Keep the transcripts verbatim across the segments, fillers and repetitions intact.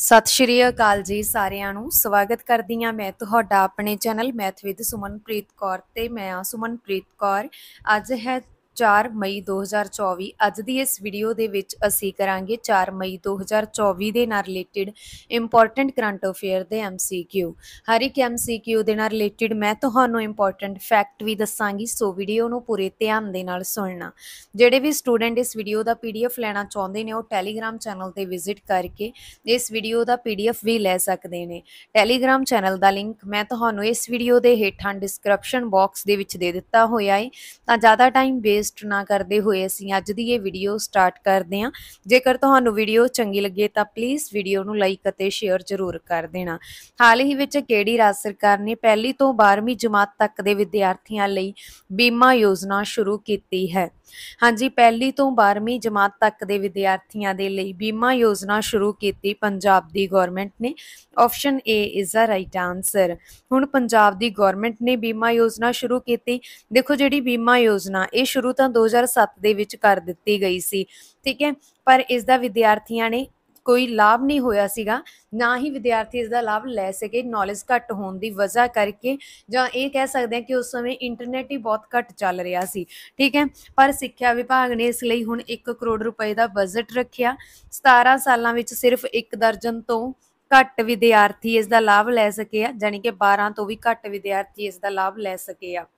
सत श्री अकाल जी सारिਆਂ ਨੂੰ ਸਵਾਗਤ ਕਰਦੀ ਹਾਂ मैं ਤੁਹਾਡਾ ਆਪਣੇ channel math with Sumanpreet Kaur ਤੇ मैं ਆ सुमनप्रीत कौर। ਅੱਜ ਹੈ चार मई दो हज़ार चौबी। ਅੱਜ ਦੀ ਇਸ ਵੀਡੀਓ ਦੇ ਵਿੱਚ ਅਸੀਂ ਕਰਾਂਗੇ चार मई दो हज़ार चौबी ਦੇ ਨਾਲ ਰਿਲੇਟਡ ਇੰਪੋਰਟੈਂਟ ਕਰੰਟ ਅਫੇਅਰ ਦੇ ਐਮਸੀਕਿਊ। ਹਰ ਇੱਕ ਐਮਸੀਕਿਊ ਦੇ ਨਾਲ ਰਿਲੇਟਡ ਮੈਂ ਤੁਹਾਨੂੰ ਇੰਪੋਰਟੈਂਟ ਫੈਕਟ ਵੀ ਦੱਸਾਂਗੀ, ਸੋ ਵੀਡੀਓ ਨੂੰ ਪੂਰੇ ਧਿਆਨ ਦੇ ਨਾਲ ਸੁਣਨਾ। ਜਿਹੜੇ ਵੀ ਸਟੂਡੈਂਟ ਇਸ ਵੀਡੀਓ ਦਾ ਪੀਡੀਐਫ ਲੈਣਾ ਚਾਹੁੰਦੇ ਨੇ ਉਹ ਟੈਲੀਗ੍ਰਾਮ ਚੈਨਲ ਤੇ ਵਿਜ਼ਿਟ ਕਰਕੇ ਇਸ ਵੀਡੀਓ ਦਾ ਪੀਡੀਐਫ ਵੀ ਲੈ ਸਕਦੇ ਨੇ। ਟੈਲੀਗ੍ਰਾਮ ਚੈਨਲ ਦਾ ਲਿੰਕ ਮੈਂ ਤੁਹਾਨੂੰ ਇਸ ਵੀਡੀਓ ਦੇ ਹੇਠਾਂ ਡਿਸਕ੍ਰਿਪਸ਼ਨ ਬਾਕਸ ਦੇ ਵਿੱਚ ਦੇ ਦਿੱਤਾ ਹੋਇਆ ਹੈ। ਤਾਂ ਜ਼ਿਆਦਾ ਟਾਈਮ ਵੇਸਟ ਨਾ ਕਰਦੇ ਹੋਏ ਅਸੀਂ ਅੱਜ ਦੀ ਇਹ ਵੀਡੀਓ ਸਟਾਰਟ ਕਰਦੇ ਹਾਂ। ਜੇਕਰ ਤੁਹਾਨੂੰ ਵੀਡੀਓ ਚੰਗੀ ਲੱਗੇ ਤਾਂ ਪਲੀਜ਼ ਵੀਡੀਓ ਨੂੰ ਲਾਈਕ ਅਤੇ ਸ਼ੇਅਰ ਜ਼ਰੂਰ ਕਰ ਦੇਣਾ। ਹਾਲ ਹੀ ਵਿੱਚ ਕਿਹੜੀ ਰਾਜ ਸਰਕਾਰ ਨੇ ਪਹਿਲੀ ਤੋਂ ਬਾਰ੍ਹਵੀਂ ਜਮਾਤ ਤੱਕ ਦੇ ਵਿਦਿਆਰਥੀਆਂ ਲਈ ਬੀਮਾ ਯੋਜਨਾ ਸ਼ੁਰੂ ਕੀਤੀ ਹੈ? ਹਾਂਜੀ, ਪਹਿਲੀ ਤੋਂ ਬਾਰ੍ਹਵੀਂ ਜਮਾਤ ਤੱਕ ਦੇ ਵਿਦਿਆਰਥੀਆਂ ਦੇ ਲਈ ਬੀਮਾ ਯੋਜਨਾ ਸ਼ੁਰੂ ਕੀਤੀ ਪੰਜਾਬ ਦੀ ਗਵਰਨਮੈਂਟ ਨੇ। Option A is the right answer. ਹੁਣ ਪੰਜਾਬ ਦੀ ਗਵਰਨਮੈਂਟ ਨੇ ਬੀਮਾ ਯੋਜਨਾ ਸ਼ੁਰੂ ਕੀਤੀ। ਦੇਖੋ, ਜਿਹੜੀ ਬੀਮਾ ਯੋਜਨਾ ਇਹ ਸ਼ੁਰੂ ਤਾਂ ਦੋ ਹਜ਼ਾਰ ਸੱਤ ਦੇ ਵਿੱਚ ਕਰ ਦਿੱਤੀ ਗਈ ਸੀ, ਠੀਕ ਹੈ, ਪਰ ਇਸ ਦਾ ਵਿਦਿਆਰਥੀਆਂ ਨੇ ਕੋਈ ਲਾਭ ਨਹੀਂ ਹੋਇਆ ਸੀਗਾ, ਨਾ ਹੀ ਵਿਦਿਆਰਥੀ ਇਸ ਦਾ ਲਾਭ ਲੈ ਸਕੇ ਨੌਲੇਜ ਘੱਟ ਹੋਣ ਦੀ ਵਜ੍ਹਾ ਕਰਕੇ, ਜਾਂ ਇਹ ਕਹਿ ਸਕਦੇ ਹਾਂ ਕਿ ਉਸ ਸਮੇਂ ਇੰਟਰਨੈਟ ਹੀ ਬਹੁਤ ਘੱਟ ਚੱਲ ਰਿਹਾ ਸੀ, ਠੀਕ ਹੈ। ਪਰ ਸਿੱਖਿਆ ਵਿਭਾਗ ਨੇ ਇਸ ਲਈ ਹੁਣ ਇੱਕ ਕਰੋੜ ਰੁਪਏ ਦਾ ਬਜਟ ਰੱਖਿਆ। ਸਤਾਰਾਂ ਸਾਲਾਂ ਵਿੱਚ ਸਿਰਫ ਇੱਕ ਦਰਜਨ ਤੋਂ ਘੱਟ ਵਿਦਿਆਰਥੀ ਇਸ ਦਾ ਲਾਭ ਲੈ ਸਕੇ ਆ, ਜਾਣੀ ਕਿ ਬਾਰਾਂ ਤੋਂ ਵੀ ਘੱਟ ਵਿਦਿਆਰਥੀ ਇਸ ਦਾ ਲਾਭ ਲੈ ਸਕੇ ਆ।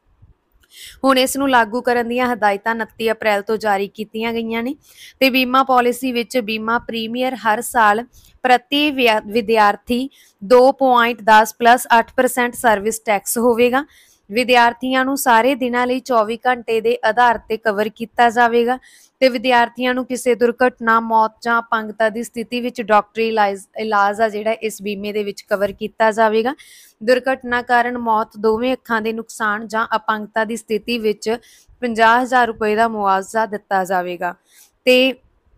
ਹੁਣ ਇਸ ਨੂੰ ਲਾਗੂ ਕਰਨ ਦੀਆਂ ਹਦਾਇਤਾਂ ਉਨੱਤੀ ਅਪ੍ਰੈਲ ਤੋਂ ਜਾਰੀ ਕੀਤੀਆਂ ਗਈਆਂ ਨੇ ਤੇ ਬੀਮਾ ਪਾਲਿਸੀ ਵਿੱਚ ਬੀਮਾ ਪ੍ਰੀਮੀਅਰ ਹਰ ਸਾਲ ਪ੍ਰਤੀ ਵਿਦਿਆਰਥੀ ਦੋ ਪੁਆਇੰਟ ਦਸ ਪਲੱਸ ਅੱਠ ਪਰਸੈਂਟ ਸਰਵਿਸ ਟੈਕਸ ਹੋਵੇਗਾ। ਵਿਦਿਆਰਥੀਆਂ ਨੂੰ ਸਾਰੇ ਦਿਨਾਂ ਲਈ ਚੌਵੀ ਘੰਟੇ ਦੇ ਆਧਾਰ ਤੇ ਕਵਰ ਕੀਤਾ ਜਾਵੇਗਾ ਤੇ ਵਿਦਿਆਰਥੀਆਂ ਨੂੰ ਕਿਸੇ ਦੁਰਘਟਨਾ, ਮੌਤ ਜਾਂ ਅਪੰਗਤਾ ਦੀ ਸਥਿਤੀ ਵਿੱਚ ਡਾਕਟਰੀ ਇਲਾਜ ਇਲਾਜ ਆ ਜਿਹੜਾ ਇਸ ਬੀਮੇ ਦੇ ਵਿੱਚ ਕਵਰ ਕੀਤਾ ਜਾਵੇਗਾ। ਦੁਰਘਟਨਾ ਕਾਰਨ ਮੌਤ, ਦੋਵੇਂ ਅੱਖਾਂ ਦੇ ਨੁਕਸਾਨ ਜਾਂ ਅਪੰਗਤਾ ਦੀ ਸਥਿਤੀ ਵਿੱਚ ਪੰਜਾਹ ਹਜ਼ਾਰ ਰੁਪਏ ਦਾ ਮੁਆਵਜ਼ਾ ਦਿੱਤਾ ਜਾਵੇਗਾ ਤੇ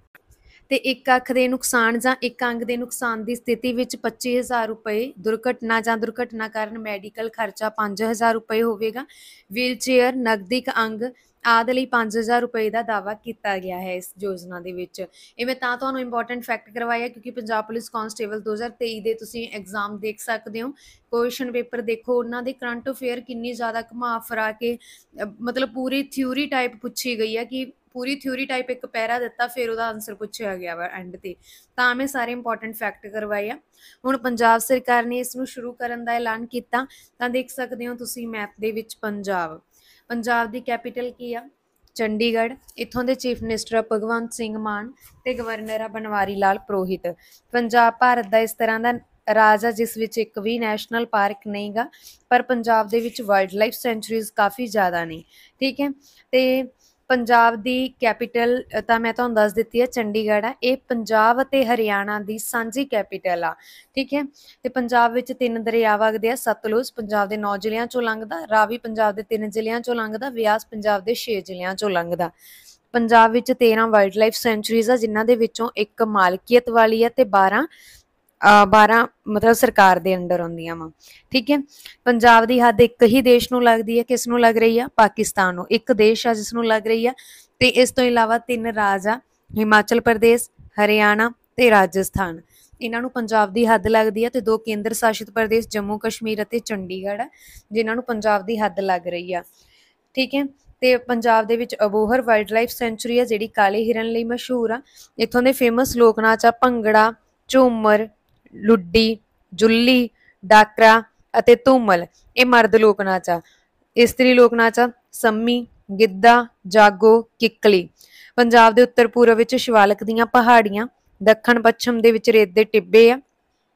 ਤੇ ਇੱਕ ਅੱਖ ਦੇ ਨੁਕਸਾਨ ਜਾਂ ਇੱਕ ਅੰਗ ਦੇ ਨੁਕਸਾਨ ਦੀ ਸਥਿਤੀ ਵਿੱਚ ਪੱਚੀ ਹਜ਼ਾਰ ਰੁਪਏ, ਦੁਰਘਟਨਾ ਜਾਂ ਦੁਰਘਟਨਾ ਕਾਰਨ ਮੈਡੀਕਲ ਖਰਚਾ ਪੰਜ ਹਜ਼ਾਰ ਰੁਪਏ ਹੋਵੇਗਾ। ਵੀਲਚੇਅਰ, ਨਗਦਿਕ ਅੰਗ ਆਦਿ ਲਈ ਪੰਜ ਹਜ਼ਾਰ ਰੁਪਏ ਦਾ ਦਾਅਵਾ ਕੀਤਾ ਗਿਆ ਹੈ ਇਸ ਯੋਜਨਾ ਦੇ ਵਿੱਚ। ਇਹ ਮੈਂ ਤਾਂ ਤੁਹਾਨੂੰ ਇੰਪੋਰਟੈਂਟ ਫੈਕਟ ਕਰਵਾਇਆ ਕਿਉਂਕਿ ਪੰਜਾਬ ਪੁਲਿਸ ਕਾਂਸਟੇਬਲ ਦੋ ਹਜ਼ਾਰ ਤੇਈ ਦੇ ਤੁਸੀਂ ਐਗਜ਼ਾਮ ਦੇਖ ਸਕਦੇ ਹੋ। ਕੁਐਸਚਨ ਪੇਪਰ ਦੇਖੋ, ਉਹਨਾਂ ਦੇ ਕਰੰਟ ਅਫੇਅਰ ਕਿੰਨੀ ਜ਼ਿਆਦਾ ਘੁਮਾ ਫਿਰਾ ਕੇ ਮਤਲਬ ਪੂਰੀ ਥਿਊਰੀ ਟਾਈਪ ਪੁੱਛੀ ਗਈ ਹੈ ਕਿ ਪੂਰੀ ਥਿਊਰੀ ਟਾਈਪ ਇੱਕ ਪੈਰਾ ਦਿੱਤਾ, ਫਿਰ ਉਹਦਾ ਆਨਸਰ ਪੁੱਛਿਆ ਗਿਆ ਵਾ ਐਂਡ ਤੇ। ਤਾਂ ਮੈਂ ਸਾਰੇ ਇੰਪੋਰਟੈਂਟ ਫੈਕਟ ਕਰਵਾਏ ਆ। ਹੁਣ ਪੰਜਾਬ ਸਰਕਾਰ ਨੇ ਇਸ ਨੂੰ ਸ਼ੁਰੂ ਕਰਨ ਦਾ ਐਲਾਨ ਕੀਤਾ, ਤਾਂ ਦੇਖ ਸਕਦੇ ਹੋ ਤੁਸੀਂ ਮੈਪ ਦੇ ਵਿੱਚ ਪੰਜਾਬ। ਪੰਜਾਬ ਦੀ ਕੈਪੀਟਲ ਕੀ ਆ? ਚੰਡੀਗੜ੍ਹ। ਇੱਥੋਂ ਦੇ ਚੀਫ ਮਿਨਿਸਟਰ ਆ ਭਗਵੰਤ ਸਿੰਘ ਮਾਨ ਤੇ ਗਵਰਨਰ ਆ ਬਨਵਾਰੀ ਲਾਲ ਪੁਰੋਹਿਤ। ਪੰਜਾਬ ਭਾਰਤ ਦਾ ਇਸ ਤਰ੍ਹਾਂ ਦਾ ਰਾਜ ਆ ਜਿਸ ਵਿੱਚ ਇੱਕ ਵੀ ਨੈਸ਼ਨਲ ਪਾਰਕ ਨਹੀਂ ਗਾ, ਪਰ ਪੰਜਾਬ ਦੇ ਵਿੱਚ ਵਾਈਲਡ ਲਾਈਫ ਸੈਂਚੁਰੀਜ਼ ਕਾਫੀ ਜ਼ਿਆਦਾ ਨੇ, ਠੀਕ ਹੈ। ਤੇ ਪੰਜਾਬ ਦੀ ਕੈਪੀਟਲ ਤਾਂ ਮੈਂ ਤੁਹਾਨੂੰ ਦੱਸ ਦਿੱਤੀ ਹੈ, ਚੰਡੀਗੜ੍ਹ ਆ। ਇਹ ਪੰਜਾਬ ਅਤੇ ਹਰਿਆਣਾ ਦੀ ਸਾਂਝੀ ਕੈਪੀਟਲ ਆ, ਠੀਕ ਹੈ। ਤੇ ਪੰਜਾਬ ਵਿੱਚ ਤਿੰਨ ਦਰਿਆ ਵਗਦੇ ਆ। ਸਤਲੁਜ ਪੰਜਾਬ ਦੇ ਨੌ ਜ਼ਿਲ੍ਹਿਆਂ ਚੋਂ ਲੰਘਦਾ, ਰਾਵੀ ਪੰਜਾਬ ਦੇ ਤਿੰਨ ਜ਼ਿਲ੍ਹਿਆਂ ਚੋਂ ਲੰਘਦਾ, ਬਿਆਸ ਪੰਜਾਬ ਦੇ ਛੇ ਜ਼ਿਲ੍ਹਿਆਂ ਚੋਂ ਲੰਘਦਾ। ਪੰਜਾਬ ਵਿੱਚ ਤੇਰਾਂ ਵਾਈਲਡ ਲਾਈਫ ਸੈਂਚੁਰੀਜ਼ ਆ, ਜਿਨ੍ਹਾਂ ਦੇ ਵਿੱਚੋਂ ਇੱਕ ਮਾਲਕੀਅਤ ਵਾਲੀ ਆ ਤੇ ਬਾਰਾਂ ਬਾਰਾਂ ਮਤਲਬ ਸਰਕਾਰ ਦੇ ਅੰਡਰ ਆਉਂਦੀਆਂ ਵਾ, ਠੀਕ ਹੈ। ਪੰਜਾਬ ਦੀ ਹੱਦ ਇੱਕ ਹੀ ਦੇਸ਼ ਨੂੰ ਲੱਗਦੀ ਹੈ, ਕਿਸ ਨੂੰ ਲੱਗ ਰਹੀ ਆ? ਪਾਕਿਸਤਾਨ ਨੂੰ। ਇੱਕ ਦੇਸ਼ ਆ ਜਿਸ ਨੂੰ ਲੱਗ ਰਹੀ ਆ ਤੇ ਇਸ ਤੋਂ ਇਲਾਵਾ ਤਿੰਨ ਰਾਜ ਆ, ਹਿਮਾਚਲ ਪ੍ਰਦੇਸ਼, ਹਰਿਆਣਾ ਤੇ ਰਾਜਸਥਾਨ। ਇਹਨਾਂ ਨੂੰ ਪੰਜਾਬ ਦੀ ਹੱਦ ਲੱਗਦੀ ਹੈ ਤੇ ਦੋ ਕੇਂਦਰ ਸ਼ਾਸਿਤ ਪ੍ਰਦੇਸ਼ ਜੰਮੂ ਕਸ਼ਮੀਰ ਅਤੇ ਚੰਡੀਗੜ੍ਹ ਆ, ਜਿਨ੍ਹਾਂ ਨੂੰ ਪੰਜਾਬ ਦੀ ਹੱਦ ਲੱਗ ਰਹੀ ਆ, ਠੀਕ ਹੈ। ਤੇ ਪੰਜਾਬ ਦੇ ਵਿੱਚ ਅਬੋਹਰ ਵਾਈਲਡ ਲਾਈਫ ਸੈਂਚੁਰੀ ਆ ਜਿਹੜੀ ਕਾਲੇ ਹਿਰਨ ਲਈ ਮਸ਼ਹੂਰ ਆ। ਇੱਥੋਂ ਦੇ ਫੇਮਸ ਲੋਕ ਨਾਚ ਆ ਭੰਗੜਾ, ਝੂਮਰ, ਲੁੱਡੀ, ਜੁੱਲੀ, ਡਾਕਰਾ ਅਤੇ ਧੂਮਲ। ਇਹ ਮਰਦ ਲੋਕ ਨਾਚ ਆ। ਇਸਤਰੀ ਲੋਕ ਨਾਚ ਆ ਸੰਮੀ, ਗਿੱਧਾ, ਜਾਗੋ, ਕਿੱਕਲੀ। ਪੰਜਾਬ ਦੇ ਉੱਤਰ ਪੂਰਬ ਵਿੱਚ ਸ਼ਿਵਾਲਿਕ ਦੀਆਂ ਪਹਾੜੀਆਂ, ਦੱਖਣ ਪੱਛਮ ਦੇ ਵਿੱਚ ਰੇਤ ਦੇ ਟਿੱਬੇ ਆ।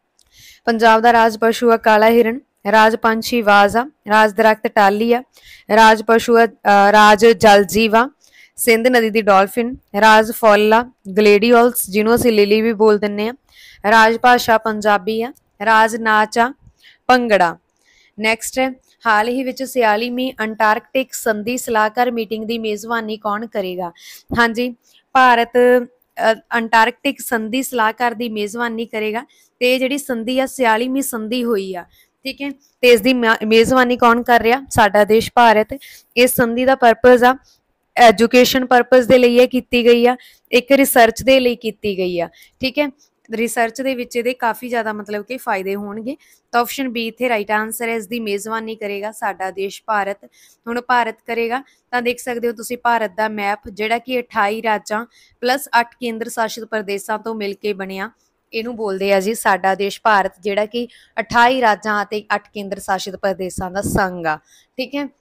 ਪੰਜਾਬ ਦਾ ਰਾਜ ਪਸ਼ੂ ਆ ਕਾਲਾ ਹਿਰਨ, ਰਾਜ ਪੰਛੀ ਬਾਜ਼ ਆ, ਰਾਜ ਦਰਖਤ ਟਾਹਲੀ ਆ, ਰਾਜ ਪਸ਼ੂ ਆ ਰਾਜ ਜਲ ਜੀਵ ਆ, ਸਿੰਧ ਨਦੀ ਦੀ ਡਾਲਫਿਨ, ਰਾਜ ਫੁੱਲ ਆ ਗਲੇਡੀਓਲਸ ਜਿਹਨੂੰ ਅਸੀਂ ਲਿਲੀ ਵੀ ਬੋਲ ਦਿੰਦੇ ਆ, ਰਾਜ ਭਾਸ਼ਾ ਪੰਜਾਬੀ ਆ, ਰਾਜ ਨਾਚ ਆ ਭੰਗੜਾ। ਨੈਕਸਟ ਹੈ, ਹਾਲ ਹੀ ਵਿੱਚ ਛਿਆਲੀਵੀਂ ਅੰਟਾਰਕਟਿਕ ਸੰਧੀ ਸਲਾਹਕਾਰ ਮੀਟਿੰਗ ਦੀ ਮੇਜ਼ਬਾਨੀ ਕੌਣ ਕਰੇਗਾ? ਹਾਂਜੀ, ਭਾਰਤ ਅੰਟਾਰਕਟਿਕ ਸੰਧੀ ਸਲਾਹਕਾਰ ਦੀ ਮੇਜ਼ਬਾਨੀ ਕਰੇਗਾ ਤੇ ਜਿਹੜੀ ਸੰਧੀ ਆ ਛਿਆਲੀਵੀਂ ਸੰਧੀ ਹੋਈ ਆ, ਠੀਕ ਹੈ। ਤੇ ਇਸ ਦੀ ਮੇਜ਼ਬਾਨੀ ਕੌਣ ਕਰ ਰਿਹਾ? ਸਾਡਾ ਦੇਸ਼ ਭਾਰਤ। ਇਸ ਸੰਧੀ ਦਾ ਪਰਪਸ ਆ ਐਜੂਕੇਸ਼ਨ ਪਰਪਸ ਦੇ ਲਈ ਇਹ ਕੀਤੀ ਗਈ ਆ, ਇੱਕ ਰਿਸਰਚ ਦੇ ਲਈ ਕੀਤੀ ਗਈ ਆ, ਠੀਕ ਹੈ। ਰਿਸਰਚ ਦੇ ਵਿੱਚ ਇਹਦੇ ਕਾਫੀ ਜ਼ਿਆਦਾ ਮਤਲਬ ਕਿ ਫਾਇਦੇ ਹੋਣਗੇ। ਤਾਂ ਆਪਸ਼ਨ ਬੀ ਇੱਥੇ ਰਾਈਟ ਆਨਸਰ ਹੈ। ਇਸ ਦੀ ਮੇਜ਼ਬਾਨੀ ਕਰੇਗਾ ਸਾਡਾ ਦੇਸ਼ ਭਾਰਤ। ਹੁਣ ਭਾਰਤ ਕਰੇਗਾ ਤਾਂ ਦੇਖ ਸਕਦੇ ਹੋ ਤੁਸੀਂ ਭਾਰਤ ਦਾ ਮੈਪ ਜਿਹੜਾ ਕਿ ਅਠਾਈ ਰਾਜਾਂ ਪਲੱਸ ਅੱਠ ਕੇਂਦਰ ਸ਼ਾਸਿਤ ਪ੍ਰਦੇਸ਼ਾਂ ਤੋਂ ਮਿਲ ਕੇ ਬਣਿਆ, ਇਹਨੂੰ ਬੋਲਦੇ ਆ ਜੀ ਸਾਡਾ ਦੇਸ਼ ਭਾਰਤ, ਜਿਹੜਾ ਕਿ ਅਠਾਈ ਰਾਜਾਂ ਅਤੇ ਅੱਠ ਕੇਂਦਰ ਸ਼ਾਸਿਤ ਪ੍ਰਦੇਸ਼ਾਂ ਦਾ ਸੰਘ ਆ। ਠੀਕ ਹੈ,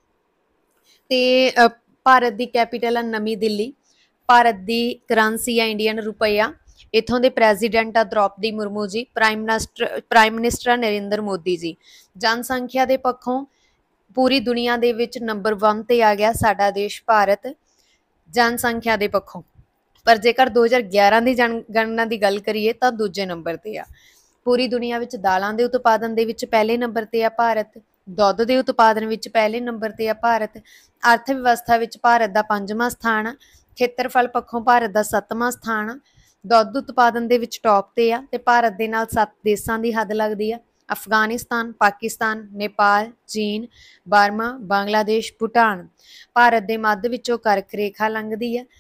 ਤੇ ਭਾਰਤ ਦੀ ਕੈਪੀਟਲ ਆ ਨਵੀਂ ਦਿੱਲੀ। ਭਾਰਤ ਦੀ ਕਰੰਸੀ ਆ ਇੰਡੀਅਨ ਰੁਪਈਆ। ਇੱਥੋਂ ਦੇ ਪ੍ਰੈਜ਼ੀਡੈਂਟ ਆ Droupadi Murmu ji. Prime minister prime minister Narendra Modi ji. ਜਨਸੰਖਿਆ ਦੇ ਪੱਖੋਂ ਪੂਰੀ ਦੁਨੀਆ ਦੇ ਵਿੱਚ ਨੰਬਰ ਵਨ ਤੇ ਆ ਗਿਆ ਸਾਡਾ ਦੇਸ਼ ਭਾਰਤ ਜਨਸੰਖਿਆ ਦੇ ਪੱਖੋਂ, ਪਰ ਜੇਕਰ ਦੋ ਹਜ਼ਾਰ ਗਿਆਰਾਂ ਦੀ ਜਨਗਣਨਾ ਦੀ ਗੱਲ ਕਰੀਏ ਤਾਂ ਦੂਜੇ ਨੰਬਰ ਤੇ ਆ। ਪੂਰੀ ਦੁਨੀਆ ਵਿੱਚ ਦਾਲਾਂ ਦੇ ਉਤਪਾਦਨ ਦੇ ਵਿੱਚ ਪਹਿਲੇ ਨੰਬਰ ਤੇ ਆ ਭਾਰਤ। ਦੁੱਧ ਦੇ ਉਤਪਾਦਨ ਵਿੱਚ ਪਹਿਲੇ ਨੰਬਰ ਤੇ ਆ ਭਾਰਤ। ਅਰਥ ਵਿਵਸਥਾ ਵਿੱਚ ਭਾਰਤ ਦਾ ਪੰਜਵਾਂ ਸਥਾਨ ਆ। ਖੇਤਰਫਲ ਪੱਖੋਂ ਭਾਰਤ ਦਾ ਸੱਤਵਾਂ ਸਥਾਨ ਆ। ਦੁੱਧ ਉਤਪਾਦਨ ਦੇ ਵਿੱਚ ਟੌਪ ਤੇ ਆ ਤੇ ਭਾਰਤ ਦੇ ਨਾਲ ਸੱਤ ਦੇਸ਼ਾਂ ਦੀ ਹੱਦ ਲੱਗਦੀ ਆ: ਅਫਗਾਨਿਸਤਾਨ, ਪਾਕਿਸਤਾਨ, ਨੇਪਾਲ, ਚੀਨ, ਬਰਮਾ, ਬੰਗਲਾਦੇਸ਼, ਭੂਟਾਨ। ਭਾਰਤ ਦੇ ਮੱਧ ਵਿੱਚੋਂ ਕਰਕ ਰੇਖਾ ਲੰਘਦੀ ਆ,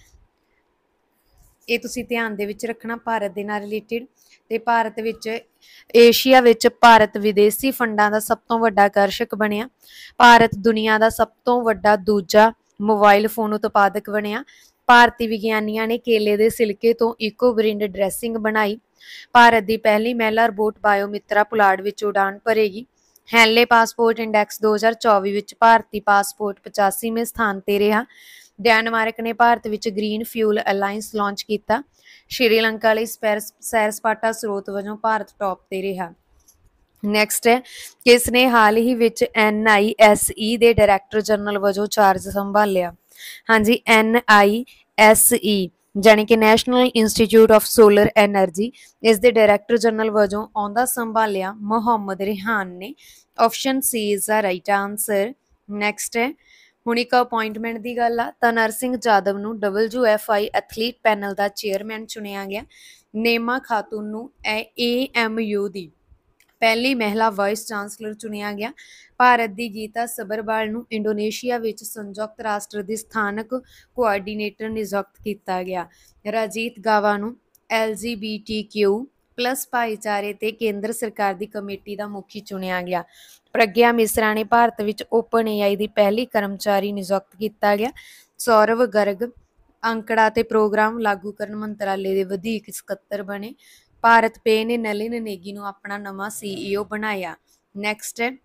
ਇਹ ਤੁਸੀਂ ਧਿਆਨ ਦੇ ਵਿੱਚ ਰੱਖਣਾ ਭਾਰਤ ਦੇ ਨਾਲ ਰਿਲੇਟਿਡ। ਤੇ ਭਾਰਤ ਵਿੱਚ ਏਸ਼ੀਆ ਵਿੱਚ ਭਾਰਤ ਵਿਦੇਸ਼ੀ ਫੰਡਾਂ ਦਾ ਸਭ ਤੋਂ ਵੱਡਾ ਆਕਰਸ਼ਕ ਬਣਿਆ। ਭਾਰਤ ਦੁਨੀਆ ਦਾ ਸਭ ਤੋਂ ਵੱਡਾ ਦੂਜਾ ਮੋਬਾਈਲ ਫੋਨ ਉਤਪਾਦਕ ਬਣਿਆ। ਭਾਰਤੀ ਵਿਗਿਆਨੀਆਂ ਨੇ ਕੇਲੇ ਦੇ ਸਿਲਕੇ ਤੋਂ ਇਕੋ ਬ੍ਰਿੰਡ ਡਰੈਸਿੰਗ ਬਣਾਈ। ਭਾਰਤ ਦੀ ਪਹਿਲੀ ਮਹਿਲਾ ਰੋਬੋਟ ਬਾਇਓਮਿਤਰਾ ਪੁਲਾੜ ਵਿੱਚ ਉਡਾਨ ਭਰੇਗੀ। ਹੈਨਲੇ ਪਾਸਪੋਰਟ ਇੰਡੈਕਸ ਦੋ ਹਜ਼ਾਰ ਚੌਵੀ ਵਿੱਚ ਭਾਰਤੀ ਪਾਸਪੋਰਟ ਪਚਾਸੀਵੇਂ ਸਥਾਨ ਤੇ ਰਿਹਾ। ਡੈਨਮਾਰਕ ਨੇ ਭਾਰਤ ਵਿੱਚ ਗ੍ਰੀਨ ਫਿਊਲ ਅਲਾਇੰਸ ਲਾਂਚ ਕੀਤਾ। ਸ਼੍ਰੀਲੰਕਾ ਲਈ ਸੈਰ ਸਪਾਟਾ ਸਰੋਤ ਵਜੋਂ ਭਾਰਤ ਟੌਪ ਤੇ ਰਿਹਾ। ਨੈਕਸਟ ਹੈ, ਕਿਸ ਨੇ ਹਾਲ ਹੀ ਵਿੱਚ ਐਨ ਆਈ ਐਸ ਈ ਦੇ ਡਾਇਰੈਕਟਰ ਜਨਰਲ ਵਜੋਂ ਚਾਰਜ ਸੰਭਾਲਿਆ? ਹਾਂਜੀ, ਐਨ ਆਈ ਐਸ ਈ ਜਾਣੀ ਕਿ national institute of solar energy, ਇਸ ਦੇ ਡਾਇਰੈਕਟਰ ਜਨਰਲ ਵਜੋਂ ਅਹੁਦਾ ਸੰਭਾਲਿਆ ਮੁਹੰਮਦ ਰਿਹਾਨ ਨੇ। Option C is the right answer. Next ਹੈ, ਹੁਣ ਇੱਕ ਅਪਾਇੰਟਮੈਂਟ ਦੀ ਗੱਲ ਆ ਤਾਂ ਨਰਸਿੰਘ ਜਾਦਵ ਨੂੰ W F I athlete panel ਦਾ ਚੇਅਰਮੈਨ ਚੁਣਿਆ ਗਿਆ। ਨੇਮਾ ਖਾਤੂਨ ਨੂੰ ਏ ਐਮ ਯੂ ਦੀ ਪਹਿਲੀ ਮਹਿਲਾ ਵਾਈਸ ਚਾਂਸਲਰ ਚੁਣਿਆ ਗਿਆ। ਭਾਰਤ ਦੀ ਗੀਤਾ ਸਬਰਵਾਲ ਨੂੰ ਇੰਡੋਨੇਸ਼ੀਆ ਵਿੱਚ ਸੰਯੁਕਤ ਰਾਸ਼ਟਰ ਦੀ ਸਥਾਨਕ ਕੋਆਰਡੀਨੇਟਰ ਨਿਯੁਕਤ ਕੀਤਾ ਗਿਆ। ਰਾਜੀਤ ਗਾਵਾ ਨੂੰ ਐਲ ਜੀ ਬੀ ਟੀ ਕਿਊ ਪਲੱਸ ਭਾਈਚਾਰੇ ਤੇ ਕੇਂਦਰ ਸਰਕਾਰ ਦੀ ਕਮੇਟੀ ਦਾ ਮੁਖੀ ਚੁਣਿਆ ਗਿਆ। ਪ੍ਰਗਿਆ ਮਿਸਰਾ ਨੇ ਭਾਰਤ ਵਿੱਚ ਓਪਨ ਏ ਆਈ ਦੀ ਪਹਿਲੀ ਕਰਮਚਾਰੀ ਨਿਯੁਕਤ ਕੀਤਾ ਗਿਆ। ਸੌਰਵ ਗਰਗ ਅੰਕੜਾ ਤੇ ਪ੍ਰੋਗਰਾਮ ਲਾਗੂ ਕਰਨ ਮੰਤਰਾਲੇ ਦੇ ਵਧੀਕ ਸਕੱਤਰ ਬਣੇ। ਭਾਰਤ ਪੇ ਨੇ ਨਲਿਨ ਨੇਗੀ ਨੂੰ ਆਪਣਾ ਨਵਾਂ ਸੀ ਈ ਓ ਬਣਾਇਆ। ਨੈਕਸਟ ਹੈ,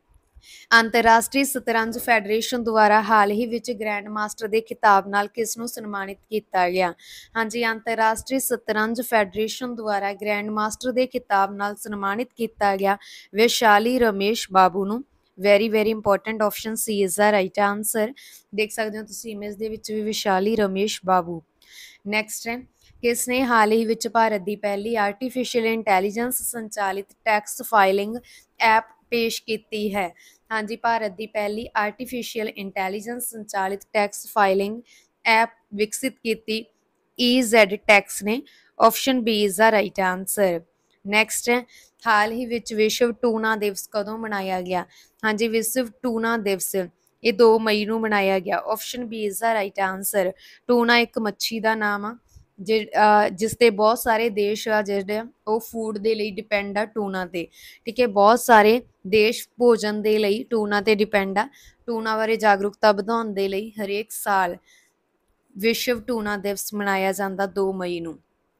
ਅੰਤਰਰਾਸ਼ਟਰੀ ਸ਼ਤਰੰਜ ਫੈਡਰੇਸ਼ਨ ਦੁਆਰਾ ਹਾਲ ਹੀ ਵਿੱਚ ਗ੍ਰੈਂਡ ਮਾਸਟਰ ਦੇ ਖਿਤਾਬ ਨਾਲ ਕਿਸ ਨੂੰ ਸਨਮਾਨਿਤ ਕੀਤਾ ਗਿਆ? ਹਾਂਜੀ, ਅੰਤਰਰਾਸ਼ਟਰੀ ਸ਼ਤਰੰਜ ਫੈਡਰੇਸ਼ਨ ਦੁਆਰਾ ਗ੍ਰੈਂਡ ਮਾਸਟਰ ਦੇ ਖਿਤਾਬ ਨਾਲ ਸਨਮਾਨਿਤ ਕੀਤਾ ਗਿਆ ਵਿਸ਼ਾਲੀ ਰਮੇਸ਼ ਬਾਬੂ ਨੂੰ। Very very important, option C is the right answer. ਦੇਖ ਸਕਦੇ ਹੋ ਤੁਸੀਂ ਇਮੇਜ ਦੇ ਵਿੱਚ ਵੀ ਵਿਸ਼ਾਲੀ ਰਮੇਸ਼ ਬਾਬੂ। ਨੈਕਸਟ ਹੈ, ਕਿਸ ਨੇ ਹਾਲ ਹੀ ਵਿੱਚ ਭਾਰਤ ਦੀ ਪਹਿਲੀ ਆਰਟੀਫਿਸ਼ੀਅਲ ਇੰਟੈਲੀਜੈਂਸ ਸੰਚਾਲਿਤ ਟੈਕਸ ਫਾਈਲਿੰਗ ਐਪ ਪੇਸ਼ ਕੀਤੀ ਹੈ? ਹਾਂਜੀ, ਭਾਰਤ ਦੀ ਪਹਿਲੀ ਆਰਟੀਫਿਸ਼ੀਅਲ ਇੰਟੈਲੀਜੈਂਸ ਸੰਚਾਲਿਤ ਟੈਕਸ ਫਾਈਲਿੰਗ ਐਪ ਵਿਕਸਿਤ ਕੀਤੀ ਈ ਜ਼ੈਡ ਟੈਕਸ ਨੇ। Option B is the right answer. Next ਹੈ, ਹਾਲ ਹੀ ਵਿੱਚ ਵਿਸ਼ਵ ਟੂਨਾ ਦਿਵਸ ਕਦੋਂ ਮਨਾਇਆ ਗਿਆ? ਹਾਂਜੀ, ਵਿਸ਼ਵ ਟੂਨਾ ਦਿਵਸ ਇਹ ਦੋ ਮਈ ਨੂੰ ਮਨਾਇਆ ਗਿਆ। Option B is the right answer. Tuna ਇੱਕ ਮੱਛੀ ਦਾ ਨਾਮ ਆ ਜਿਸ ਤੇ ਬਹੁਤ ਸਾਰੇ ਦੇਸ਼ ਆ ਜਿਹੜੇ ਉਹ ਫੂਡ ਦੇ ਲਈ ਡਿਪੈਂਡ ਆ ਟੂਨਾ ਤੇ। ਠੀਕ ਹੈ, ਬਹੁਤ ਸਾਰੇ ਦੇਸ਼ ਭੋਜਨ ਦੇ ਲਈ ਟੂਨਾ ਤੇ ਡਿਪੈਂਡ ਆ। ਟੂਨਾ ਬਾਰੇ ਜਾਗਰੂਕਤਾ ਵਧਾਉਣ ਦੇ ਲਈ ਹਰੇਕ ਸਾਲ ਵਿਸ਼ਵ ਟੂਨਾ ਦਿਵਸ ਮਨਾਇਆ ਜਾਂਦਾ ਦੋ ਮਈ ਨੂੰ।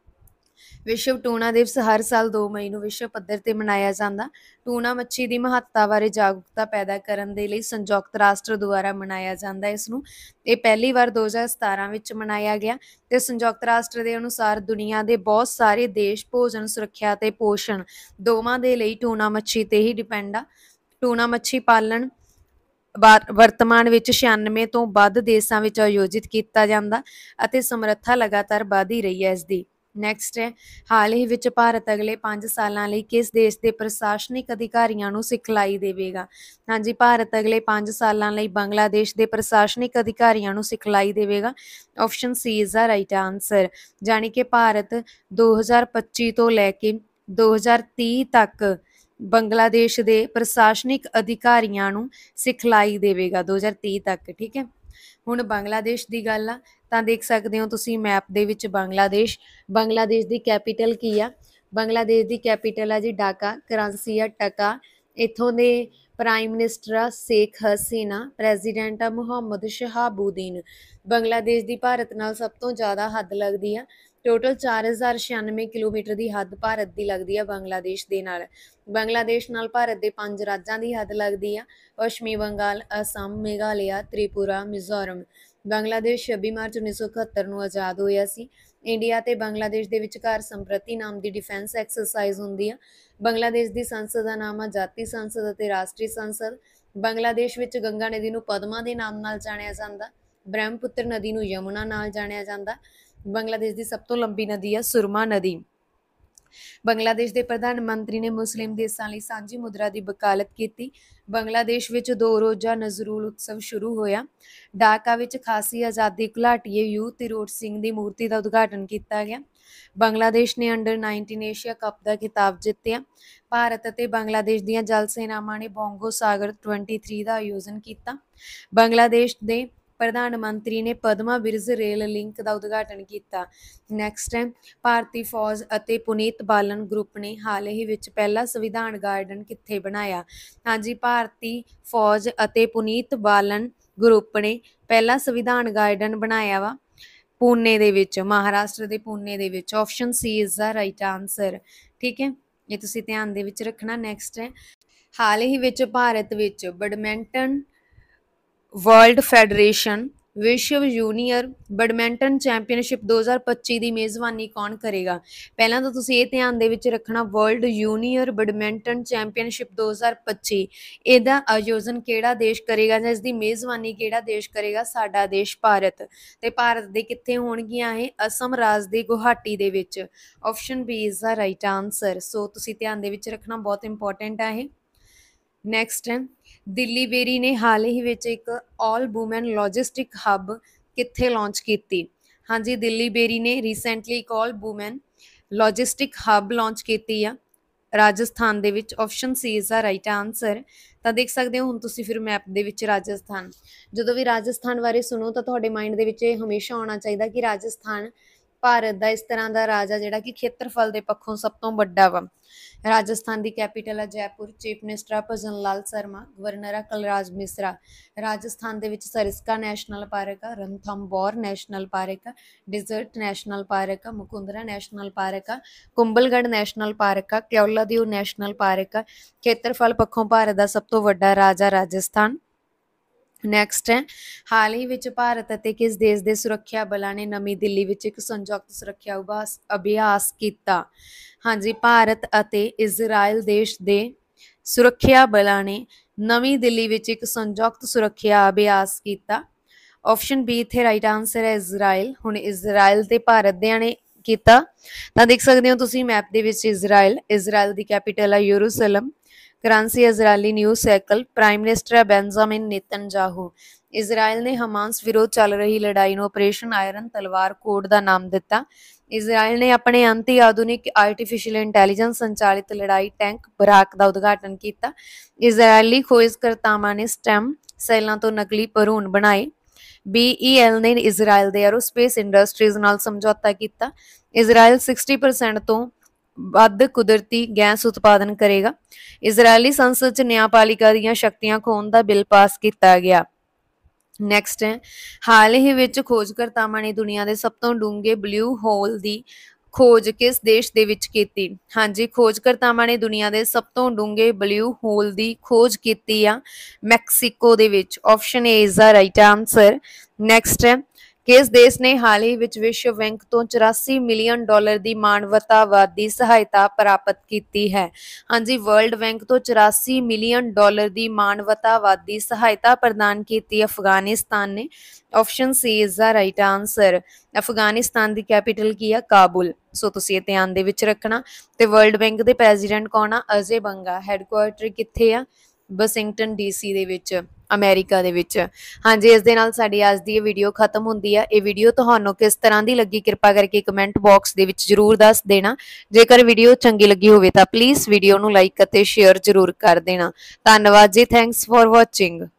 ਵਿਸ਼ਵ ਟੂਨਾ ਦਿਵਸ ਹਰ ਸਾਲ ਦੋ ਮਈ ਨੂੰ ਵਿਸ਼ਵ ਪੱਧਰ ਤੇ ਮਨਾਇਆ ਜਾਂਦਾ। ਟੂਨਾ ਮੱਛੀ ਦੀ ਮਹੱਤਤਾ ਬਾਰੇ ਜਾਗਰੂਕਤਾ ਪੈਦਾ ਕਰਨ ਦੇ ਲਈ ਸੰਯੁਕਤ ਰਾਸ਼ਟਰ ਦੁਆਰਾ ਮਨਾਇਆ ਜਾਂਦਾ ਇਸ ਨੂੰ। ਇਹ ਪਹਿਲੀ ਵਾਰ ਦੋ ਹਜ਼ਾਰ ਸਤਾਰਾਂ ਵਿੱਚ ਮਨਾਇਆ ਗਿਆ ਤੇ ਸੰਯੁਕਤ ਰਾਸ਼ਟਰ ਦੇ ਅਨੁਸਾਰ ਦੁਨੀਆ ਦੇ ਬਹੁਤ ਸਾਰੇ ਦੇਸ਼ ਭੋਜਨ ਸੁਰੱਖਿਆ ਤੇ ਪੋਸ਼ਣ ਦੋਵਾਂ ਦੇ ਲਈ ਟੂਨਾ ਮੱਛੀ ਤੇ ਹੀ ਡਿਪੈਂਡ ਆ। ਟੂਨਾ ਮੱਛੀ ਪਾਲਣ ਵਰਤਮਾਨ ਵਿੱਚ ਛਿਆਨਵੇਂ ਤੋਂ ਵੱਧ ਦੇਸ਼ਾਂ ਵਿੱਚ ਆਯੋਜਿਤ ਕੀਤਾ ਜਾਂਦਾ ਅਤੇ ਸਮਰੱਥਾ ਲਗਾਤਾਰ ਵਧ ਹੀ ਰਹੀ ਹੈ ਇਸ ਦੀ। ਨੈਕਸਟ ਹੈ, ਹਾਲ ਹੀ ਵਿੱਚ ਭਾਰਤ ਅਗਲੇ ਪੰਜ ਸਾਲਾਂ ਲਈ ਕਿਸ ਦੇਸ਼ ਦੇ ਪ੍ਰਸ਼ਾਸਨਿਕ ਅਧਿਕਾਰੀਆਂ ਨੂੰ ਸਿਖਲਾਈ ਦੇਵੇਗਾ? ਹਾਂਜੀ, ਭਾਰਤ ਅਗਲੇ ਪੰਜ ਸਾਲਾਂ ਲਈ ਬੰਗਲਾਦੇਸ਼ ਦੇ ਪ੍ਰਸ਼ਾਸਨਿਕ ਅਧਿਕਾਰੀਆਂ ਨੂੰ ਸਿਖਲਾਈ ਦੇਵੇਗਾ। Option C is the right answer. ਜਾਣੀ ਕਿ ਭਾਰਤ ਦੋ ਹਜ਼ਾਰ ਪੱਚੀ ਤੋਂ ਲੈ ਕੇ ਦੋ ਹਜ਼ਾਰ ਤੀਹ ਤੱਕ ਬੰਗਲਾਦੇਸ਼ ਦੇ ਪ੍ਰਸ਼ਾਸਨਿਕ ਅਧਿਕਾਰੀਆਂ ਨੂੰ ਸਿਖਲਾਈ ਦੇਵੇਗਾ ਦੋ ਹਜ਼ਾਰ ਤੀਹ ਤੱਕ। ਠੀਕ ਹੈ, ਹੁਣ ਬੰਗਲਾਦੇਸ਼ ਦੀ ਗੱਲ ਆ ਤਾਂ ਦੇਖ ਸਕਦੇ ਹੋ ਤੁਸੀਂ ਮੈਪ ਦੇ ਵਿੱਚ ਬੰਗਲਾਦੇਸ਼। ਬੰਗਲਾਦੇਸ਼ ਦੀ ਕੈਪੀਟਲ ਕੀ ਆ? ਬੰਗਲਾਦੇਸ਼ ਦੀ ਕੈਪੀਟਲ ਆ ਜੀ ਢਾਕਾ, ਕਰੰਸੀ ਆ ਟਕਾ। ਇੱਥੋਂ ਦੇ ਪ੍ਰਾਈਮ ਮਿਨਿਸਟਰ ਆ ਸ਼ੇਖ ਹਸੀਨਾ, ਪ੍ਰੈਜ਼ੀਡੈਂਟ ਆ ਮੁਹੰਮਦ ਸ਼ਹਾਬੂਦੀਨ। ਬੰਗਲਾਦੇਸ਼ ਦੀ ਭਾਰਤ ਨਾਲ ਸਭ ਤੋਂ ਜ਼ਿਆਦਾ ਹੱਦ ਲੱਗਦੀ ਆ। ਟੋਟਲ ਚਾਰ ਹਜ਼ਾਰ ਛਿਆਨਵੇਂ ਕਿਲੋਮੀਟਰ ਦੀ ਹੱਦ ਭਾਰਤ ਦੀ ਲੱਗਦੀ ਆ ਬੰਗਲਾਦੇਸ਼ ਦੇ ਨਾਲ। ਬੰਗਲਾਦੇਸ਼ ਨਾਲ ਭਾਰਤ ਦੇ ਪੰਜ ਰਾਜਾਂ ਦੀ ਹੱਦ ਲੱਗਦੀ ਆ, ਪੱਛਮੀ ਬੰਗਾਲ, ਅਸਮ, ਮੇਘਾਲਿਆ, ਤ੍ਰਿਪੁਰਾ, ਮਿਜ਼ੋਰਮ। ਬੰਗਲਾਦੇਸ਼ ਛੱਬੀ ਮਾਰਚ ਉੱਨੀ ਸੌ ਇਕਹੱਤਰ ਨੂੰ ਆਜ਼ਾਦ ਹੋਇਆ ਸੀ। ਇੰਡੀਆ ਤੇ ਬੰਗਲਾਦੇਸ਼ ਦੇ ਵਿਚਕਾਰ ਸੰਪ੍ਰਤੀ ਨਾਮ ਦੀ ਡਿਫੈਂਸ ਐਕਸਰਸਾਈਜ਼ ਹੁੰਦੀ ਆ। ਬੰਗਲਾਦੇਸ਼ ਦੀ ਸੰਸਦ ਦਾ ਨਾਮ ਆ ਜਾਤੀ ਸੰਸਦ ਅਤੇ ਰਾਸ਼ਟਰੀ ਸੰਸਦ। ਬੰਗਲਾਦੇਸ਼ ਵਿੱਚ ਗੰਗਾ ਨਦੀ ਨੂੰ ਪਦਮਾ ਦੇ ਨਾਮ ਨਾਲ ਜਾਣਿਆ ਜਾਂਦਾ। ਬ੍ਰਹਮਪੁੱਤਰ ਨਦੀ ਨੂੰ ਯਮੁਨਾ ਨਾਲ ਜਾਣਿਆ ਜਾਂਦਾ। ਬੰਗਲਾਦੇਸ਼ ਦੀ ਸਭ ਤੋਂ ਲੰਬੀ ਨਦੀ ਆ ਸੁਰਮਾ ਨਦੀ। ਬੰਗਲਾਦੇਸ਼ ਦੇ ਪ੍ਰਧਾਨ ਮੰਤਰੀ ਨੇ ਮੁਸਲਿਮ ਦੇਸ਼ਾਂ ਲਈ ਸਾਂਝੀ ਮੁਦਰਾ ਦੀ ਵਕਾਲਤ ਕੀਤੀ। ਬੰਗਲਾਦੇਸ਼ ਵਿੱਚ ਦੋ ਰੋਜ਼ਾ ਨਜ਼ਰੂਲ ਉਤਸਵ ਸ਼ੁਰੂ ਹੋਇਆ। ਢਾਕਾ ਵਿੱਚ ਖਾਸੀ ਆਜ਼ਾਦੀ ਘੁਲਾਟੀਏ ਯੂ ਤਿਰੋਟ ਸਿੰਘ ਦੀ ਮੂਰਤੀ ਦਾ ਉਦਘਾਟਨ ਕੀਤਾ ਗਿਆ। ਬੰਗਲਾਦੇਸ਼ ਨੇ ਅੰਡਰ ਨਾਈਨਟੀਨ ਏਸ਼ੀਆ ਕੱਪ ਦਾ ਖਿਤਾਬ ਜਿੱਤਿਆ। ਭਾਰਤ ਅਤੇ ਬੰਗਲਾਦੇਸ਼ ਦੀਆਂ ਜਲ ਸੈਨਾਵਾਂ ਨੇ ਬੋਂਗੋ ਸਾਗਰ ਤੇਈ ਦਾ ਆਯੋਜਨ ਕੀਤਾ। ਬੰਗਲਾਦੇਸ਼ ਦੇ ਪ੍ਰਧਾਨ ਮੰਤਰੀ ਨੇ ਪਦਮਾ ਬਿਰਜ ਰੇਲ ਲਿੰਕ ਦਾ ਉਦਘਾਟਨ ਕੀਤਾ। ਨੈਕਸਟ ਹੈ, ਭਾਰਤੀ ਫੌਜ ਅਤੇ ਪੁਨੀਤ ਬਾਲਨ ਗਰੁੱਪ ਨੇ ਹਾਲ ਹੀ ਵਿੱਚ ਪਹਿਲਾ ਸੰਵਿਧਾਨ ਗਾਰਡਨ ਕਿੱਥੇ ਬਣਾਇਆ? ਹਾਂਜੀ, ਭਾਰਤੀ ਫੌਜ ਅਤੇ ਪੁਨੀਤ ਬਾਲਨ ਗਰੁੱਪ ਨੇ ਪਹਿਲਾ ਸੰਵਿਧਾਨ ਗਾਰਡਨ ਬਣਾਇਆ ਵਾ ਪੂਨੇ ਦੇ ਵਿੱਚ, ਮਹਾਰਾਸ਼ਟਰ ਦੇ ਪੂਨੇ ਦੇ ਵਿੱਚ। Option C is the right answer. ਠੀਕ ਹੈ, ਇਹ ਤੁਸੀਂ ਧਿਆਨ ਦੇ ਵਿੱਚ ਰੱਖਣਾ। ਨੈਕਸਟ ਹੈ, ਹਾਲ ਹੀ ਵਿੱਚ ਭਾਰਤ ਵਿੱਚ ਬੈਡਮਿੰਟਨ ਵਰਲਡ ਫੈਡਰੇਸ਼ਨ ਵਿਸ਼ਵ ਜੂਨੀਅਰ ਬੈਡਮਿੰਟਨ ਚੈਂਪੀਅਨਸ਼ਿਪ ਦੋ ਹਜ਼ਾਰ ਪੱਚੀ ਦੀ ਮੇਜ਼ਬਾਨੀ ਕੌਣ ਕਰੇਗਾ? ਪਹਿਲਾਂ ਤਾਂ ਤੁਸੀਂ ਇਹ ਧਿਆਨ ਦੇ ਵਿੱਚ ਰੱਖਣਾ, ਵਰਲਡ ਜੂਨੀਅਰ ਬੈਡਮਿੰਟਨ ਚੈਂਪੀਅਨਸ਼ਿਪ ਦੋ ਹਜ਼ਾਰ ਪੱਚੀ ਇਹਦਾ ਆਯੋਜਨ ਕਿਹੜਾ ਦੇਸ਼ ਕਰੇਗਾ ਜਾਂ ਇਸ ਦੀ ਮੇਜ਼ਬਾਨੀ ਕਿਹੜਾ ਦੇਸ਼ ਕਰੇਗਾ? ਸਾਡਾ ਦੇਸ਼ ਭਾਰਤ। ਤੇ ਭਾਰਤ ਦੇ ਕਿੱਥੇ ਹੋਣਗੀਆਂ ਇਹ? ਅਸਮ ਰਾਜ ਦੇ ਗੁਹਾਟੀ ਦੇ ਵਿੱਚ। Option B is the right answer. So ਤੁਸੀਂ ਧਿਆਨ ਦੇ ਵਿੱਚ ਰੱਖਣਾ, ਬਹੁਤ ਇੰਪੋਰਟੈਂਟ ਆ ਇਹ। ਨੈਕਸਟ ਹੈ, ਦਿੱਲੀ ਬੇਰੀ ਨੇ ਹਾਲ ਹੀ ਵਿੱਚ ਇੱਕ ਆਲ ਵੂਮਨ ਲੌਜਿਸਟਿਕ ਹੱਬ ਕਿੱਥੇ ਲਾਂਚ ਕੀਤੀ? ਹਾਂਜੀ, ਦਿੱਲੀ ਬੇਰੀ ਨੇ ਰੀਸੈਂਟਲੀ ਇੱਕ all women logistic hub launch ਕੀਤੀ ਆ ਰਾਜਸਥਾਨ ਦੇ ਵਿੱਚ। Option C is the right answer. ਤਾਂ ਦੇਖ ਸਕਦੇ ਹੋ ਹੁਣ ਤੁਸੀਂ ਫਿਰ ਮੈਪ ਦੇ ਵਿੱਚ ਰਾਜਸਥਾਨ। ਜਦੋਂ ਵੀ ਰਾਜਸਥਾਨ ਬਾਰੇ ਸੁਣੋ ਤਾਂ ਤੁਹਾਡੇ ਮਾਈਂਡ ਦੇ ਵਿੱਚ ਇਹ ਹਮੇਸ਼ਾ ਆਉਣਾ ਚਾਹੀਦਾ ਕਿ ਰਾਜਸਥਾਨ ਭਾਰਤ ਦਾ ਇਸ ਤਰ੍ਹਾਂ ਦਾ ਰਾਜ ਆ ਜਿਹੜਾ ਕਿ ਖੇਤਰਫਲ ਦੇ ਪੱਖੋਂ ਸਭ ਤੋਂ ਵੱਡਾ ਵਾ। ਰਾਜਸਥਾਨ ਦੀ ਕੈਪੀਟਲ ਆ ਜੈਪੁਰ। ਚੀਫ ਮਿਨਿਸਟਰ ਆ ਭਜਨ ਲਾਲ ਸ਼ਰਮਾ। ਗਵਰਨਰ ਆ ਕਲਰਾਜ ਮਿਸਰਾ। ਰਾਜਸਥਾਨ ਦੇ ਵਿੱਚ ਸਰਿਸਕਾ ਨੈਸ਼ਨਲ ਪਾਰਕ ਆ, ਰਣਥੰਭੌਰ ਨੈਸ਼ਨਲ ਪਾਰਕ ਆ, ਡਿਜ਼ਰਟ ਨੈਸ਼ਨਲ ਪਾਰਕ ਆ, ਮੁਕੁੰਦਰਾ ਨੈਸ਼ਨਲ ਪਾਰਕ ਆ, ਕੁੰਭਲਗੜ੍ਹ ਨੈਸ਼ਨਲ ਪਾਰਕ ਆ, ਕੇਓਲਾਦਿਓ ਨੈਸ਼ਨਲ ਪਾਰਕ ਆ। ਖੇਤਰਫਲ ਪੱਖੋਂ ਭਾਰਤ ਦਾ ਸਭ ਤੋਂ ਵੱਡਾ ਰਾਜ ਆ ਰਾਜਸਥਾਨ। ਨੈਕਸਟ ਹੈ, ਹਾਲ ਹੀ ਵਿੱਚ ਭਾਰਤ ਅਤੇ ਕਿਸ ਦੇਸ਼ ਦੇ ਸੁਰੱਖਿਆ ਬਲਾਂ ਨੇ ਨਵੀਂ ਦਿੱਲੀ ਵਿੱਚ ਇੱਕ ਸੰਯੁਕਤ ਸੁਰੱਖਿਆ ਅਭਿਆਸ ਕੀਤਾ? ਹਾਂਜੀ, ਭਾਰਤ ਅਤੇ ਇਜ਼ਰਾਈਲ ਦੇਸ਼ ਦੇ ਸੁਰੱਖਿਆ ਬਲਾਂ ਨੇ ਨਵੀਂ ਦਿੱਲੀ ਵਿੱਚ ਇੱਕ ਸੰਯੁਕਤ ਸੁਰੱਖਿਆ ਅਭਿਆਸ ਕੀਤਾ। ਆਪਸ਼ਨ ਬੀ ਇੱਥੇ ਰਾਈਟ ਆਨਸਰ ਹੈ ਇਜ਼ਰਾਈਲ। ਹੁਣ ਇਜ਼ਰਾਈਲ ਤੇ ਭਾਰਤ ਦਿਆਂ ਨੇ ਕੀਤਾ ਤਾਂ ਦੇਖ ਸਕਦੇ ਹੋ ਤੁਸੀਂ ਮੈਪ ਦੇ ਵਿੱਚ ਇਜ਼ਰਾਈਲ। ਇਜ਼ਰਾਈਲ ਦੀ ਕੈਪੀਟਲ ਹੈ Jerusalem. Currency Israeli new shekel. Prime minister ਹੈ ਬੈਂਜਾਮਿਨ ਨੇਤਨਯਾਹੂ। ਇਜ਼ਰਾਈਲ ਨੇ ਹਮਾਸ ਵਿਰੁੱਧ ਚੱਲ ਰਹੀ ਲੜਾਈ ਨੂੰ ਆਪਰੇਸ਼ਨ ਆਇਰਨ ਤਲਵਾਰ ਕੋਡ ਦਾ ਨਾਮ ਦਿੱਤਾ। ਇਜ਼ਰਾਈਲ ਨੇ ਆਪਣੇ ਅੰਤੀ ਆਧੁਨਿਕ ਆਰਟੀਫਿਸ਼ੀਅਲ ਇੰਟੈਲੀਜੈਂਸ ਸੰਚਾਲਿਤ ਲੜਾਈ ਟੈਂਕ ਬਰਾਕ ਦਾ ਉਦਘਾਟਨ ਕੀਤਾ। ਇਜ਼ਰਾਈਲੀ ਖੋਜਕਰਤਾਵਾਂ ਨੇ ਸਟੈਮ ਸੈੱਲਾਂ ਤੋਂ ਨਕਲੀ ਭਰੂਣ ਬਣਾਏ। ਬੀ ਈ ਐਲ ਨੇ ਇਜ਼ਰਾਈਲ ਦੇ ਐਰੋਸਪੇਸ ਇੰਡਸਟਰੀਜ਼ ਨਾਲ ਸਮਝੌਤਾ ਕੀਤਾ। ਇਜ਼ਰਾਈਲ ਸਿਕਸਟੀ ਪਰਸੈਂਟ ਤੋਂ ਵੱਧ ਕੁਦਰਤੀ ਗੈਸ ਉਤਪਾਦਨ ਕਰੇਗਾ। ਇਜ਼ਰਾਈਲੀ ਸੰਸਦ 'ਚ ਨਿਆਂਪਾਲਿਕਾ ਦੀਆਂ ਸ਼ਕਤੀਆਂ ਖੋਣ ਦਾ ਬਿੱਲ ਪਾਸ ਕੀਤਾ ਗਿਆ। ਨੈਕਸਟ ਹੈ, ਹਾਲ ਹੀ ਵਿੱਚ ਖੋਜਕਰਤਾਵਾਂ ਨੇ ਦੁਨੀਆ ਦੇ ਸਭ ਤੋਂ ਡੂੰਘੇ ਬਲੂ ਹੋਲ ਦੀ ਖੋਜ ਕਿਸ ਦੇਸ਼ ਦੇ ਵਿੱਚ ਕੀਤੀ? ਹਾਂਜੀ, ਖੋਜਕਰਤਾਵਾਂ ਨੇ ਦੁਨੀਆ ਦੇ ਸਭ ਤੋਂ ਡੂੰਘੇ ਬਲੂ ਹੋਲ ਦੀ ਖੋਜ ਕੀਤੀ ਆ ਮੈਕਸੀਕੋ ਦੇ ਵਿੱਚ। Option A is the right answer. Next ਹੈ, ਕਿਸ ਦੇਸ਼ ਨੇ ਹਾਲ ਹੀ ਵਿੱਚ ਵਿਸ਼ਵ ਬੈਂਕ ਤੋਂ ਚੁਰਾਸੀ ਮਿਲੀਅਨ ਡਾਲਰ ਦੀ ਮਾਨਵਤਾਵਾਦੀ ਸਹਾਇਤਾ ਪ੍ਰਾਪਤ ਕੀਤੀ ਹੈ? ਹਾਂਜੀ, ਵਰਲਡ ਬੈਂਕ ਤੋਂ ਚੁਰਾਸੀ ਮਿਲੀਅਨ ਡਾਲਰ ਦੀ ਮਾਨਵਤਾਵਾਦੀ ਸਹਾਇਤਾ ਪ੍ਰਦਾਨ ਕੀਤੀ ਅਫਗਾਨਿਸਤਾਨ ਨੇ। Option C is the right answer. Afghanistan ਦੀ ਕੈਪੀਟਲ ਕੀ ਆ? ਕਾਬੁਲ। ਸੋ ਤੁਸੀਂ ਇਹ ਧਿਆਨ ਦੇ ਵਿੱਚ ਰੱਖਣਾ। ਤੇ ਵਰਲਡ ਬੈਂਕ ਦੇ ਪ੍ਰੈਜ਼ੀਡੈਂਟ ਕੌਣ ਆ? ਅਜੇ ਬੰਗਾ। ਹੈਡਕੁਆਰਟਰ ਕਿੱਥੇ ਆ? ਵਾਸ਼ਿੰਗਟਨ ਡੀਸੀ ਦੇ ਵਿੱਚ, ਅਮਰੀਕਾ ਦੇ ਵਿੱਚ। ਹਾਂਜੀ, ਇਸ ਦੇ ਨਾਲ ਸਾਡੀ ਅੱਜ ਦੀ ਇਹ ਵੀਡੀਓ ਖਤਮ ਹੁੰਦੀ ਆ। ਇਹ ਵੀਡੀਓ ਤੁਹਾਨੂੰ ਕਿਸ ਤਰ੍ਹਾਂ ਦੀ ਲੱਗੀ ਕਿਰਪਾ ਕਰਕੇ ਕਮੈਂਟ ਬਾਕਸ ਦੇ ਵਿੱਚ ਜ਼ਰੂਰ ਦੱਸ ਦੇਣਾ। ਜੇਕਰ ਵੀਡੀਓ ਚੰਗੀ ਲੱਗੀ ਹੋਵੇ ਤਾਂ ਪਲੀਜ਼ ਵੀਡੀਓ ਨੂੰ ਲਾਈਕ ਅਤੇ ਸ਼ੇਅਰ ਜ਼ਰੂਰ ਕਰ ਦੇਣਾ। ਧੰਨਵਾਦ ਜੀ। Thanks for watching.